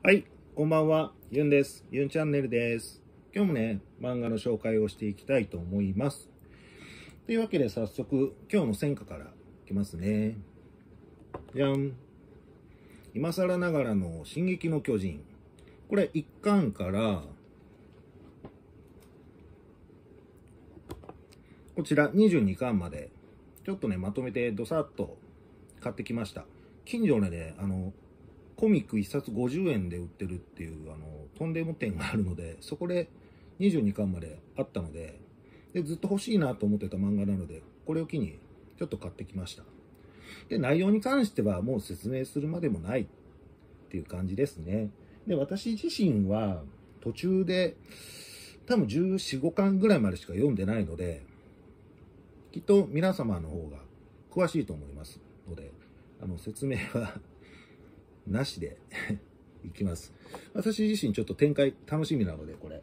はい、こんばんは、ユンです。ユンチャンネルです。今日もね、漫画の紹介をしていきたいと思います。というわけで早速、今日の戦果からいきますね。じゃん。今更ながらの進撃の巨人。これ1巻からこちら22巻までちょっとねまとめてどさっと買ってきました。近所でねコミック1冊50円で売ってるっていうとんでも店があるので、そこで22巻まであったので、ずっと欲しいなと思ってた漫画なので、これを機にちょっと買ってきました。で、内容に関してはもう説明するまでもないっていう感じですね。で、私自身は途中で多分14、15巻ぐらいまでしか読んでないので、きっと皆様の方が詳しいと思いますので、説明はなしでいきます。私自身ちょっと展開楽しみなので、これ。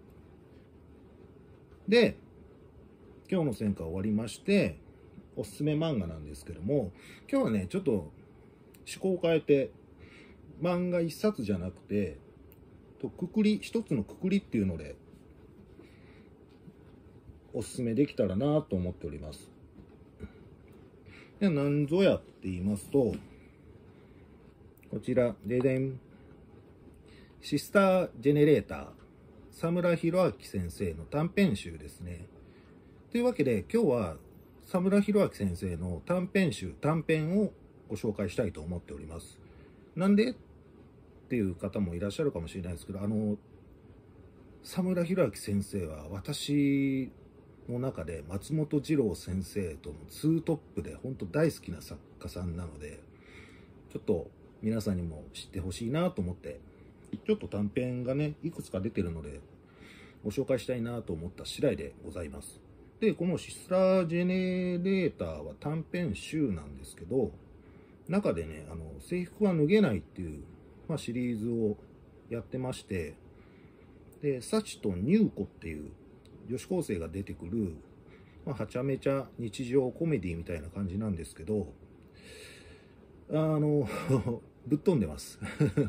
で、今日の戦果終わりまして、おすすめ漫画なんですけども、今日はね、ちょっと趣向を変えて、漫画一冊じゃなくて、一つのくくりっていうので、おすすめできたらなと思っております。で、何ぞやって言いますと、こちら、ででん。シスタージェネレーター、佐村弘明先生の短編集ですね。というわけで、今日は佐村弘明先生の短編集、短編をご紹介したいと思っております。なんでっていう方もいらっしゃるかもしれないですけど、佐村弘明先生は私の中で松本次郎先生とのツートップで本当大好きな作家さんなので、ちょっと皆さんにも知ってほしいなと思って、ちょっと短編がねいくつか出てるのでご紹介したいなと思った次第でございます。で、このシスタージェネレーターは短編集なんですけど、中でね制服は脱げないっていう、シリーズをやってまして、でサチとニューコっていう女子高生が出てくる、はちゃめちゃ日常コメディみたいな感じなんですけど、ぶっ飛んでます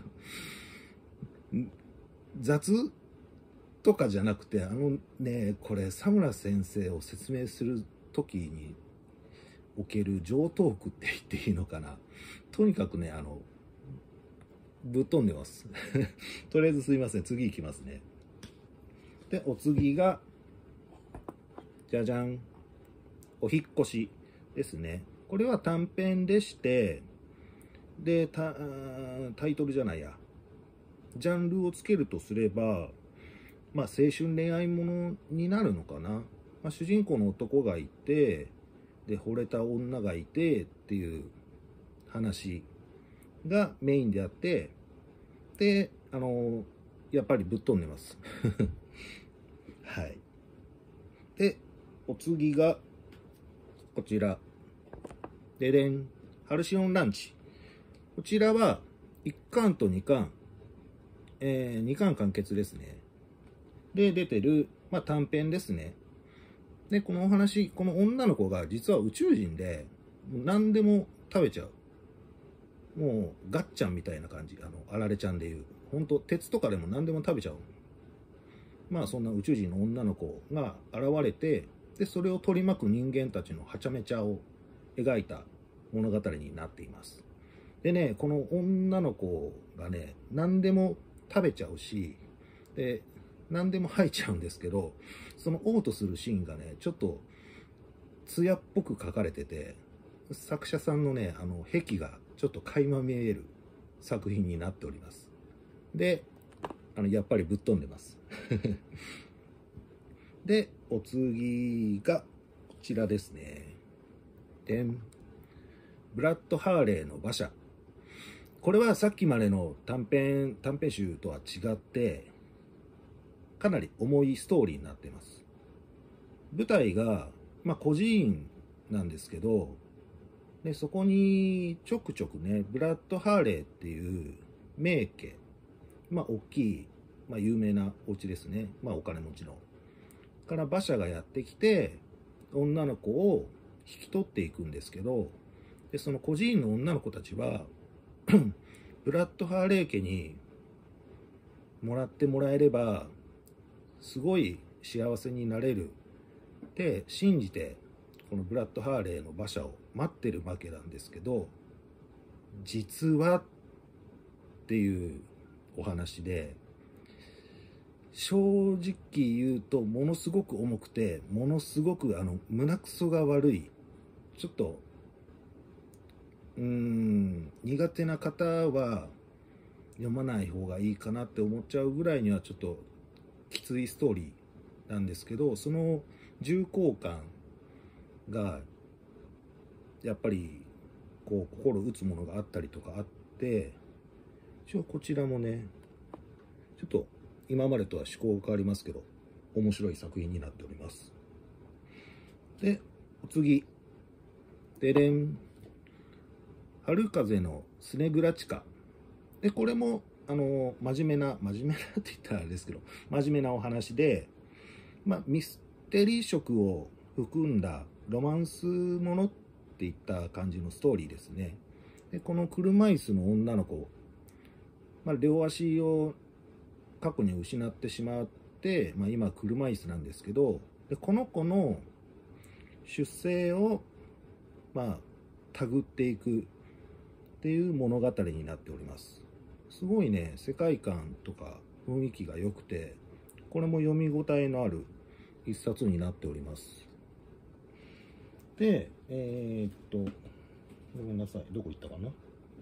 雑とかじゃなくて、これ佐村先生を説明する時における常套句って言っていいのかな、とにかくねぶっ飛んでますとりあえずすいません、次いきますね。で、お次がじゃじゃん、お引っ越しですね。これは短編でして、でタイトルじゃないや、ジャンルをつけるとすれば、青春恋愛ものになるのかな。主人公の男がいて、で惚れた女がいてっていう話がメインであって、でやっぱりぶっ飛んでますはい。で、お次がこちら、ででん、ハルシオンランチ。こちらは1巻と2巻、2巻完結ですね。で出てる、短編ですね。で、このお話、この女の子が実は宇宙人で、もう何でも食べちゃう。もうガッチャンみたいな感じ、あられちゃんでいう、本当鉄とかでも何でも食べちゃう。そんな宇宙人の女の子が現れて、でそれを取り巻く人間たちのはちゃめちゃを描いた物語になっています。でね、この女の子がね何でも食べちゃうし、で何でも吐いちゃうんですけど、その嘔吐するシーンがねちょっと艶っぽく描かれてて、作者さんのね癖がちょっと垣間見える作品になっております。でやっぱりぶっ飛んでますで、お次がこちらですね。でん、ブラッド・ハーレーの馬車。これはさっきまでの短編集とは違って、かなり重いストーリーになっています。舞台が、孤児院なんですけど、でそこにちょくちょくねブラッド・ハーレーっていう名家、大きい、有名なお家ですね、お金持ちのから馬車がやってきて女の子を引き取っていくんですけど、でその孤児院の女の子たちはブラッド・ハーレー家にもらってもらえればすごい幸せになれるって信じて、このブラッド・ハーレーの馬車を待ってるわけなんですけど、実はっていうお話で、正直言うとものすごく重くて、ものすごく胸くそが悪い、ちょっと苦手な方は読まない方がいいかなって思っちゃうぐらいにはちょっときついストーリーなんですけど、その重厚感がやっぱりこう心打つものがあったりとかあって、一応こちらもねちょっと今までとは趣向が変わりますけど面白い作品になっております。で、お次、でれん、春風のスネグラチカで、これも真面目なって言ったらあれですけど、真面目なお話で、ミステリー色を含んだロマンスものっていった感じのストーリーですね。で、この車椅子の女の子、両足を過去に失ってしまって、今車椅子なんですけど、でこの子の出生を手繰っていくっていう物語になっております。すごいね、世界観とか雰囲気が良くて、これも読み応えのある一冊になっております。で、ごめんなさい、どこ行ったかな。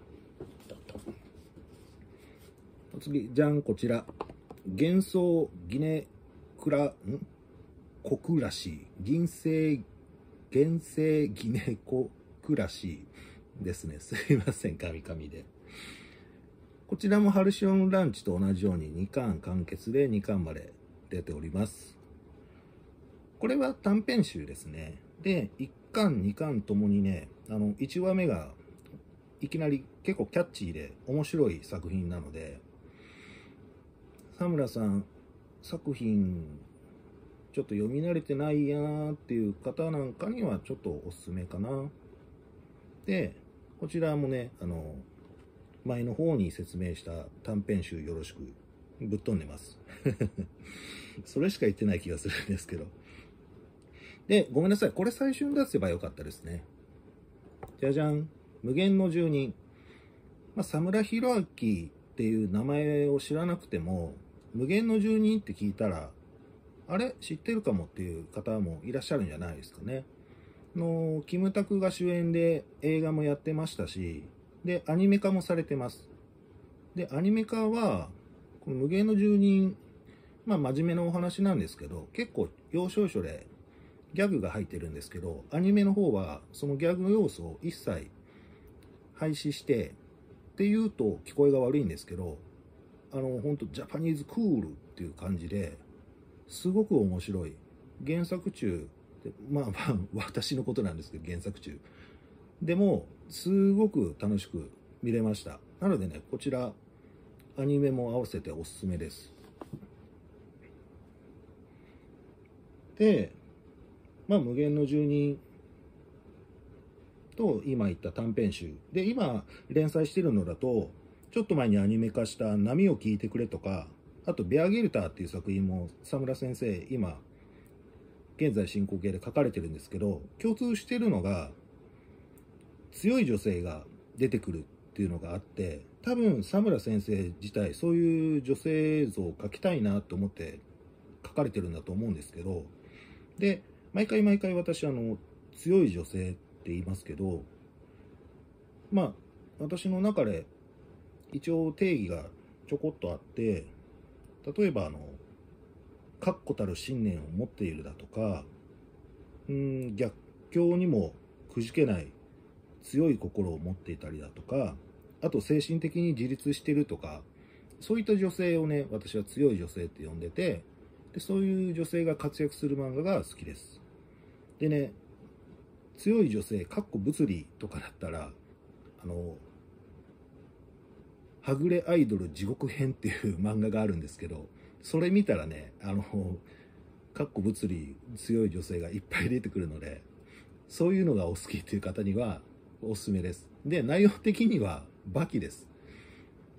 次、じゃん、こちら。幻想ギネクラ、コクラシー、原生ギネコクラシーですね。すいません、カミカミで。こちらもハルシオンランチと同じように2巻完結で2巻まで出ております。これは短編集ですね。で、1巻2巻ともにね、1話目がいきなり結構キャッチーで面白い作品なので、佐村さん作品ちょっと読み慣れてないやーっていう方なんかにはちょっとおすすめかな。で、こちらもね、前の方に説明した短編集よろしく、ぶっ飛んでますそれしか言ってない気がするんですけど。で、ごめんなさい、これ最初に出せばよかったですね。じゃじゃん、無限の住人。佐村弘明っていう名前を知らなくても、無限の住人って聞いたら、あれ知ってるかもっていう方もいらっしゃるんじゃないですかね。キムタクが主演で映画もやってましたし、で、アニメ化もされてます。で、アニメ化は、この無限の住人、真面目なお話なんですけど、結構要所要所でギャグが入ってるんですけど、アニメの方はそのギャグ要素を一切廃止して、っていうと聞こえが悪いんですけど、本当ジャパニーズクールっていう感じですごく面白い。原作中で、私のことなんですけど、原作中でもすごく楽しく見れました。なのでね、こちらアニメも合わせておすすめです。で、無限の住人と今言った短編集で、今連載してるのだと、ちょっと前にアニメ化した波を聞いてくれとか、あとベアゲルターっていう作品も佐村先生今現在進行形で書かれてるんですけど、共通してるのが強い女性が出てくるっていうのがあって、多分佐村先生自体そういう女性像を描きたいなと思って書かれてるんだと思うんですけど、で毎回私強い女性って言いますけど、私の中で一応定義がちょこっとあって、例えば確固たる信念を持っているだとか、逆境にもくじけない強い心を持っていたりだとか、あと精神的に自立してるとか、そういった女性をね、私は強い女性って呼んでて、でそういう女性が活躍する漫画が好きです。でね、強い女性物理とかだったらはぐれアイドル地獄編っていう漫画があるんですけど、それ見たらね、物理強い女性がいっぱい出てくるので、そういうのがお好きっていう方にはおすすめです。で、内容的にはバキです。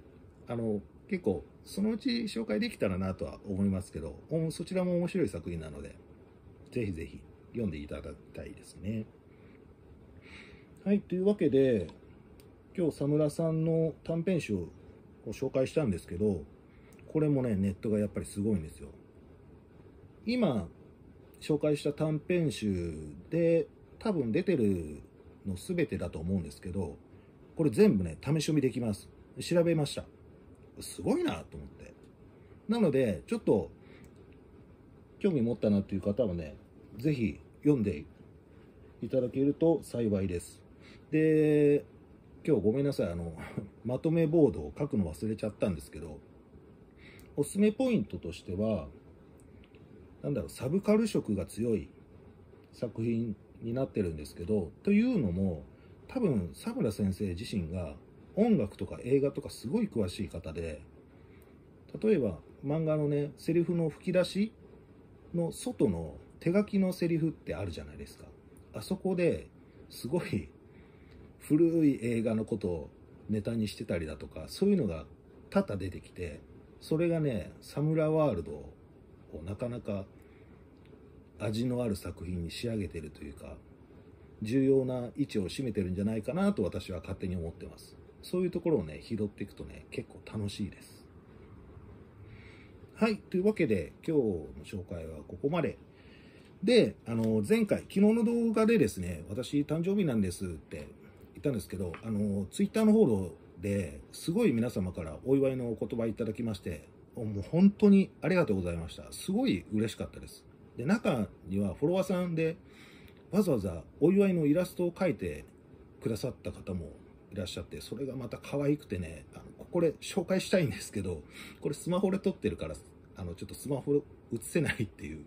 結構そのうち紹介できたらなとは思いますけど、そちらも面白い作品なので、ぜひぜひ読んでいただきたいですね。はい、というわけで、今日佐村さんの短編集を紹介したんですけど、これもね、ネットがやっぱりすごいんですよ。今、紹介した短編集で多分出てるの全てだと思うんですけど、これ全部ね、試し読みできます。調べました。すごいなと思って。なので、ちょっと興味持ったなという方はね、ぜひ読んでいただけると幸いです。で、今日ごめんなさい、まとめボードを書くの忘れちゃったんですけど、おすすめポイントとしては、サブカル色が強い作品になってるんですけど、というのも、多分、佐村先生自身が音楽とか映画とかすごい詳しい方で、例えば漫画のね、セリフの吹き出しの外の手書きのセリフってあるじゃないですか。あそこですごい古い映画のことをネタにしてたりだとか、そういうのが多々出てきて、それがね、サムラワールドをなかなか味のある作品に仕上げてるというか、重要な位置を占めてるんじゃないかなと私は勝手に思ってます。そういうところをね、拾っていくとね、結構楽しいです。はい、というわけで今日の紹介はここまで。で、前回、昨日の動画でですね、私誕生日なんですって言ったんですけど、ツイッターの方ですごい皆様からお祝いのお言葉いただきまして、もう本当にありがとうございました。すごい嬉しかったです。で、中にはフォロワーさんでわざわざお祝いのイラストを描いてくださった方もいらっしゃって、それがまた可愛くてね、これ紹介したいんですけど、これスマホで撮ってるから、ちょっとスマホ映せないっていう。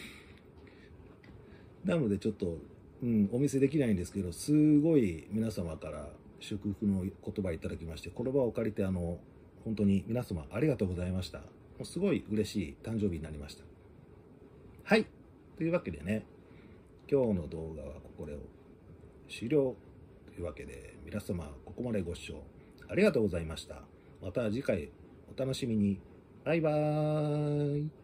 なのでちょっと、お見せできないんですけど、すごい皆様から祝福の言葉いただきまして、この場を借りて本当に皆様ありがとうございました。もうすごい嬉しい誕生日になりました。はい。というわけでね、今日の動画はここで終了というわけで、皆様ここまでご視聴ありがとうございました。また次回お楽しみに。バイバーイ。